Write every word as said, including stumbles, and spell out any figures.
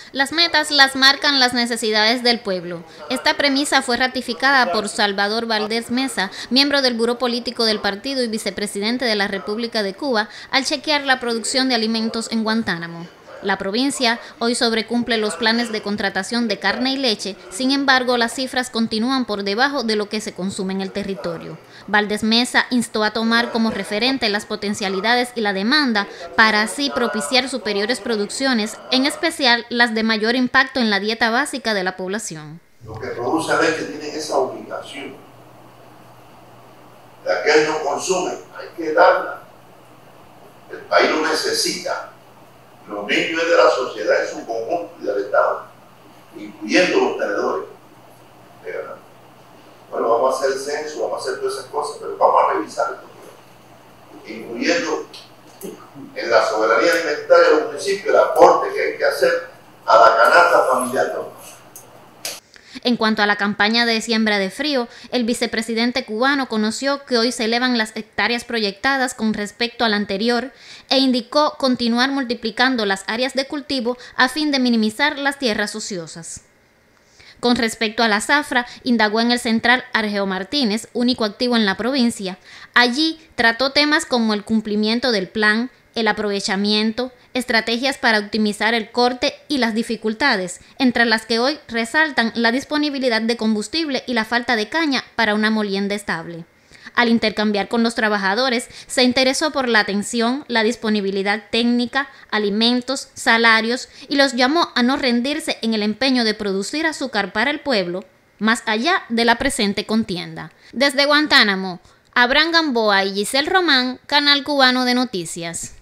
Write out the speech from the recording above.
Las metas las marcan las necesidades del pueblo. Esta premisa fue ratificada por Salvador Valdés Mesa, miembro del Buró Político del partido y vicepresidente de la República de Cuba, al chequear la producción de alimentos en Guantánamo. La provincia hoy sobrecumple los planes de contratación de carne y leche, sin embargo las cifras continúan por debajo de lo que se consume en el territorio. Valdés Mesa instó a tomar como referente las potencialidades y la demanda para así propiciar superiores producciones, en especial las de mayor impacto en la dieta básica de la población. Los que producen leche tienen esa obligación. De aquel no consume, hay que darla. El país lo necesita. Los niños de la sociedad en su conjunto y del Estado, incluyendo los tenedores. Bueno, vamos a hacer el censo, vamos a hacer todas esas cosas, pero vamos a revisar esto, incluyendo en la soberanía alimentaria de los municipios el aporte que hay que hacer a la canasta familiar. En cuanto a la campaña de siembra de frío, el vicepresidente cubano conoció que hoy se elevan las hectáreas proyectadas con respecto al anterior e indicó continuar multiplicando las áreas de cultivo a fin de minimizar las tierras ociosas. Con respecto a la zafra, indagó en el central Argeo Martínez, único activo en la provincia. Allí trató temas como el cumplimiento del plan, el aprovechamiento, estrategias para optimizar el corte y las dificultades, entre las que hoy resaltan la disponibilidad de combustible y la falta de caña para una molienda estable. Al intercambiar con los trabajadores, se interesó por la atención, la disponibilidad técnica, alimentos, salarios y los llamó a no rendirse en el empeño de producir azúcar para el pueblo, más allá de la presente contienda. Desde Guantánamo, Abraham Gamboa y Giselle Román, Canal Cubano de Noticias.